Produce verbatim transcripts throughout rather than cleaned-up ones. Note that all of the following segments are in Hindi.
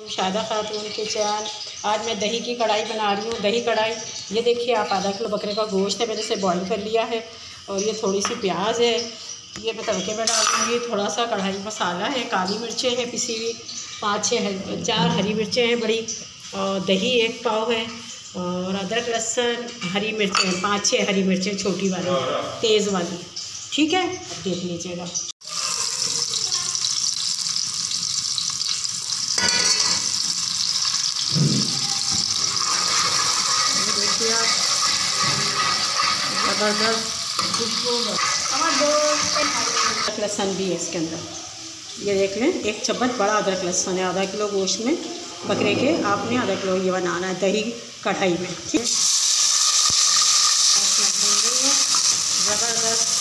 शादा खातून किचन। आज मैं दही की कढ़ाई बना रही हूँ। दही कढ़ाई, ये देखिए आप, आधा किलो बकरे का गोश्त है, मैंने इसे बॉईल कर लिया है। और ये थोड़ी सी प्याज है, ये मैं तड़के में डालूँगी। थोड़ा सा कढ़ाई मसाला है, काली मिर्चें हैं पिसी हुई, पाँच छः चार हरी मिर्चें हैं बड़ी, और दही एक पाव है, और अदरक लहसुन हरी मिर्चें पाँच छः हरी मिर्चें छोटी वाली तेज़ वाली। ठीक है, अब देख लीजिएगा। ज़बरदस्त खुशबू। अदरक लहसुन भी है इसके अंदर, ये देख लें, एक चम्मच बड़ा अदरक लहसुन है आधा किलो गोश्त में बकरे के। आपने आधा किलो ये बनाना है दही कढ़ाई में। ठीक है, ज़बरदस्त।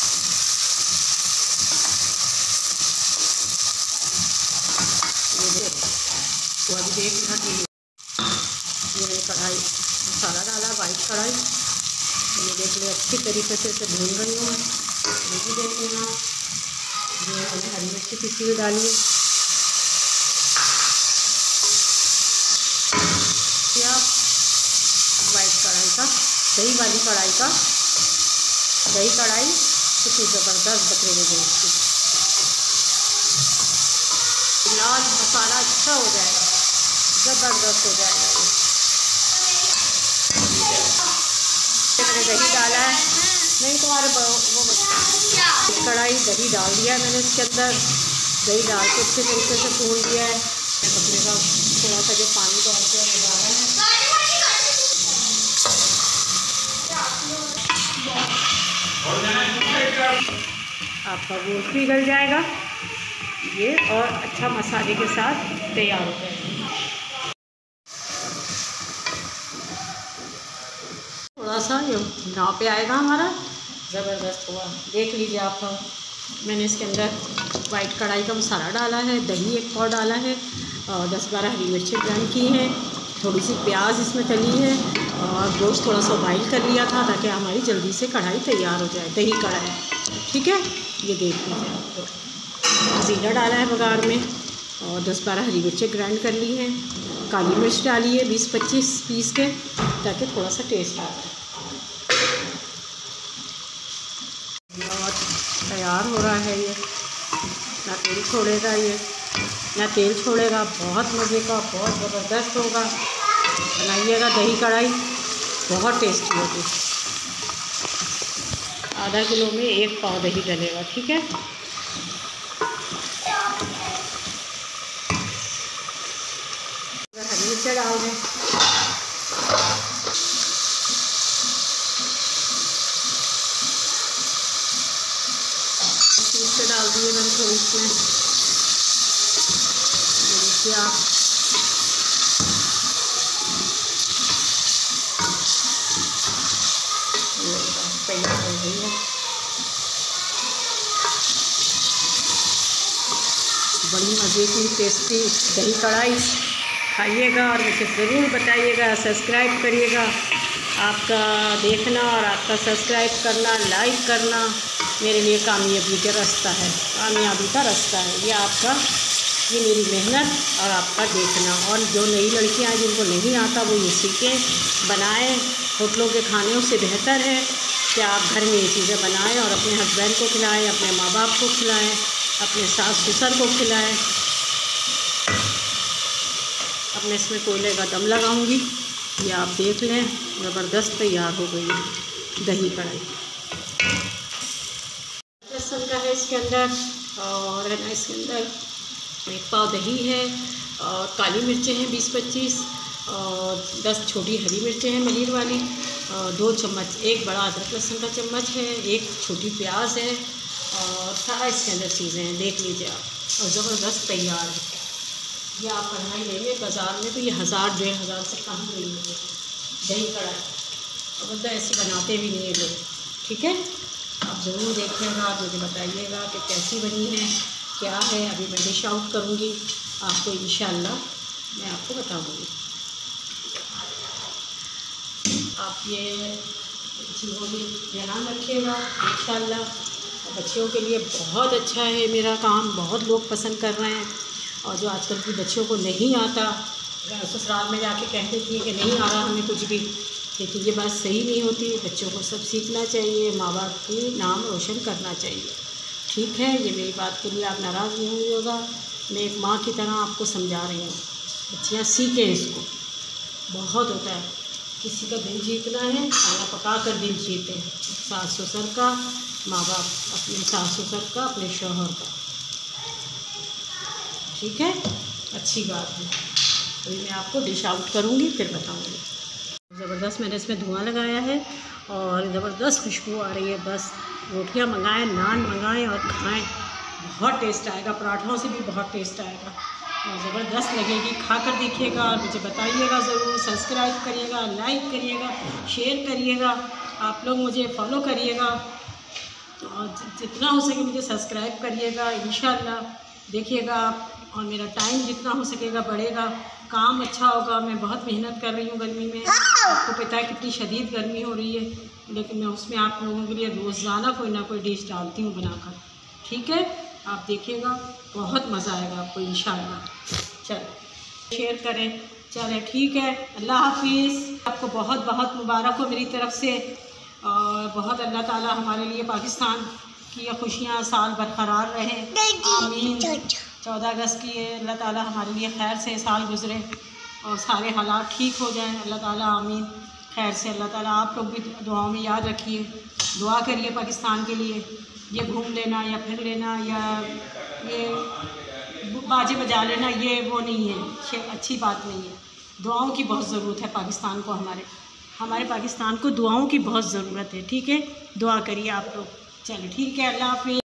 ये देख, वो अभी देख लेना कि ये मैंने कढ़ाई मसाला डाला, वाइट कढ़ाई, ये देख ले अच्छी तरीके से इसे भून रही हूँ। ये भी देख लेना, ये मैंने हरी मिर्ची पिसी हुई डाली है। वाइट कढ़ाई का, दही वाली कढ़ाई का, दही कढ़ाई कितनी ज़बरदस्त बकरे के गोश्त की। लाल मसाला अच्छा हो जाएगा, ज़बरदस्त हो जाएगा। ये मैंने दही डाला है, नहीं तुम्हारे वो कढ़ाई दही डाल दिया है मैंने इसके अंदर। दही डाल के अच्छे तरीके से भून दिया है। बकरे का थोड़ा सा जो पानी डालते हैं वो डाला है। आपका गोश्त भी गल जाएगा ये, और अच्छा मसाले के साथ तैयार हो जाएगा। थोड़ा सा ये नाव पे आएगा हमारा, ज़बरदस्त हुआ। देख लीजिए आप, मैंने इसके अंदर वाइट कढ़ाई का मसाला डाला है, दही एक पाव डाला है, और दस बारह हरी मिर्चें ग्राइंड की हैं, थोड़ी सी प्याज इसमें तली है, और गोश्त थोड़ा सा बॉईल कर लिया था ताकि हमारी जल्दी से कढ़ाई तैयार हो जाए, दही कढ़ाई। ठीक है, ये देख लीजिए आप। ज़ीरा डाला है बघार में, और दस बारह हरी मिर्चें ग्राइंड कर ली हैं, काली मिर्च डाली है बीस पच्चीस पीस के, ताकि थोड़ा सा टेस्ट आ जाए। और तैयार हो रहा है ये, ना तेल छोड़ेगा ये, ना तेल छोड़ेगा। बहुत मज़े का, बहुत ज़बरदस्त होगा। बनाइएगा दही कढ़ाई, बहुत टेस्टी होगी। आधा किलो में एक पाव दही डलेगा। ठीक है, हरी मिर्च डाल दें, मिर्च डाल दिए मैंने थोड़ी इसमें। देखिए आप, तैयार हो गई है बड़ी मज़े की टेस्टी दही कढ़ाई। खाइएगा और मुझे ज़रूर बताइएगा, सब्सक्राइब करिएगा। आपका देखना और आपका सब्सक्राइब करना, लाइक करना मेरे लिए कामयाबी का रास्ता है, कामयाबी का रास्ता है। ये आपका, ये मेरी मेहनत और आपका देखना। और जो नई लड़कियां हैं जिनको नहीं आता वो ये सीखें, बनाएं। होटलों के खाने से बेहतर है कि आप घर में ये चीज़ें बनाएं और अपने हस्बैंड को खिलाएं, अपने माँ बाप को खिलाएं, अपने सास ससुर को खिलाएं। अपने इसमें कोयले का दम लगाऊंगी, ये आप देख लें, ज़बरदस्त तैयार हो गई है दही कढ़ाई। लहसुन का है इसके अंदर, और है ना इसके अंदर एक पाव दही है, और काली मिर्चें हैं बीस पच्चीस, और दस छोटी हरी मिर्चें हैं मरीर वाली, और दो चम्मच, एक बड़ा अदरक लहसुन का चम्मच है, एक छोटी प्याज है, और सारा इसके अंदर चीज़ें हैं। देख लीजिए आप, और ज़बरदस्त तैयार है। ये आप कढ़ाई लेंगे बाज़ार में तो ये हज़ार डेढ़ हज़ार से कम नहीं है दही कढ़ाई, और मतलब ऐसी बनाते भी नहीं है लोग। ठीक है, आप ज़रूर देखिएगा, आप मुझे बताइएगा कि कैसी बनी है, क्या है। अभी मैं डिश आउट करूँगी आपको, इंशाल्लाह मैं आपको बताऊँगी। आप ये चीज़ों की ध्यान रखिएगा इंशाल्लाह। बच्चियों के लिए बहुत अच्छा है मेरा काम, बहुत लोग पसंद कर रहे हैं। और जो आजकल की बच्चियों को नहीं आता, ससुराल में जाके कह देती है कि नहीं आ रहा हमें कुछ भी, लेकिन ये बात सही नहीं होती। बच्चों को सब सीखना चाहिए, माँ बाप की नाम रोशन करना चाहिए। ठीक है, ये मेरी बात के लिए आप नाराज़ नहीं होइएगा, मैं एक माँ की तरह आपको समझा रही हूँ। बच्चियाँ सीखें इसको, बहुत होता है, किसी का दिल जीतना है, खाना पका कर दिल जीते हैं। सास ससुर का, माँ बाप अपने सास ससुर का, अपने शौहर का। ठीक है, अच्छी बात है। अभी मैं आपको डिश आउट करूँगी, फिर बताऊँगी। ज़बरदस्त मैंने इसमें धुआं लगाया है और ज़बरदस्त खुशबू आ रही है। बस रोटियां मंगाएं, नान मंगाएं और खाएं, बहुत टेस्ट आएगा। पराठों से भी बहुत टेस्ट आएगा और ज़बरदस्त लगेगी। खा कर देखिएगा और मुझे बताइएगा ज़रूर। सब्सक्राइब करिएगा, लाइक करिएगा, शेयर करिएगा, आप लोग मुझे फॉलो करिएगा और जितना हो सके मुझे सब्सक्राइब करिएगा। इंशाल्लाह देखिएगा आप, और मेरा टाइम जितना हो सकेगा बढ़ेगा, काम अच्छा होगा। मैं बहुत मेहनत कर रही हूँ गर्मी में, आपको पता है कितनी शदीद गर्मी हो रही है, लेकिन मैं उसमें आप लोगों के लिए रोज़ाना कोई ना कोई डिश डालती हूँ बनाकर। ठीक है, आप देखिएगा, बहुत मज़ा आएगा आपको इंशाल्लाह। चलो शेयर करें, चले ठीक है, अल्लाह हाफिज़। आपको बहुत बहुत मुबारक हो मेरी तरफ़ से, और बहुत अल्लाह ताला हमारे लिए पाकिस्तान की खुशियाँ साल बरकरार रहे, आमीन। चौदह अगस्त की अल्लाह ताला हमारे लिए खैर से साल गुज़रे और सारे हालात ठीक हो जाएं, अल्लाह ताला आमीन। खैर से अल्लाह ताला आप लोग भी दुआओं में याद रखिए, दुआ करिए पाकिस्तान के लिए। ये घूम लेना या फिर लेना या ये बाजे बजा लेना, ये वो नहीं है, अच्छी बात नहीं है। दुआओं की बहुत ज़रूरत है पाकिस्तान को, हमारे हमारे पाकिस्तान को दुआओं की बहुत ज़रूरत है। ठीक है, दुआ करिए आप लोग। चलिए ठीक है, अल्लाह हाफिज़।